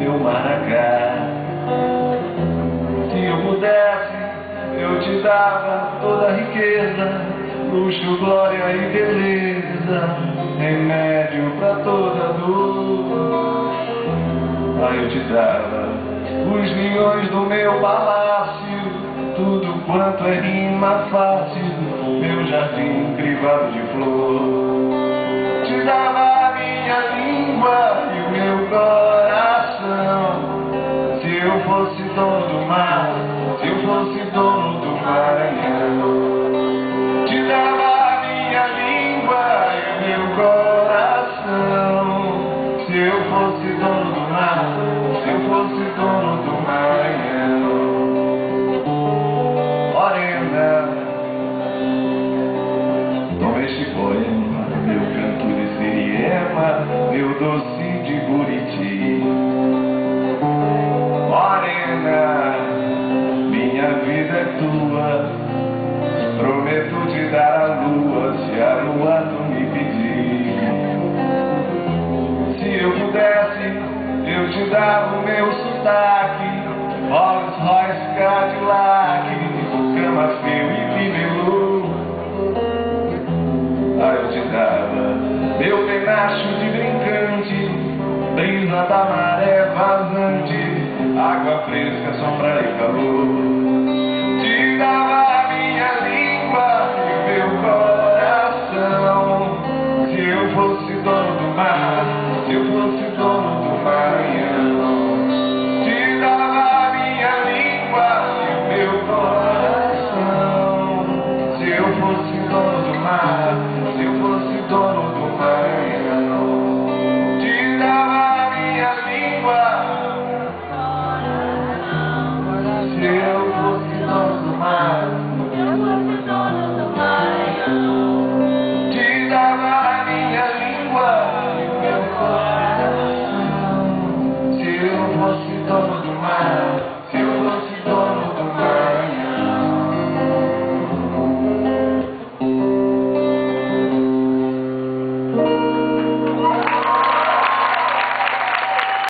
meu maracá. Se eu pudesse, eu te dava toda a riqueza, luxo, glória e beleza, remédio pra toda dor. Aí eu te dava os milhões do meu palácio, tudo quanto é rima fácil, meu jardim crivado de flor. Te dava a minha língua e o meu coração. Se eu fosse dono do mar, se eu fosse dono do Maranhão. Te dava a minha língua e o meu coração. Se eu fosse dono do mar, se eu fosse dono do Maranhão. Morena, toma este poema, meu canto de Siriema, meu doce de Buriti. Morena, minha vida é tua, prometo te dar a lua, se a lua tu me pedir. Se eu pudesse, eu te dava o meu sotaque, Rolls Royce, Cadillac, cama frio e bibelô. Aí eu te dava meu penacho de brincante, brisa da maré vazante, água fresca, sombra e calor. Te dava a minha língua e o meu coração. Se eu fosse dono do mar, se eu fosse dono do Maranhão. Te dava a minha língua e o meu coração. Se eu fosse dono do mar,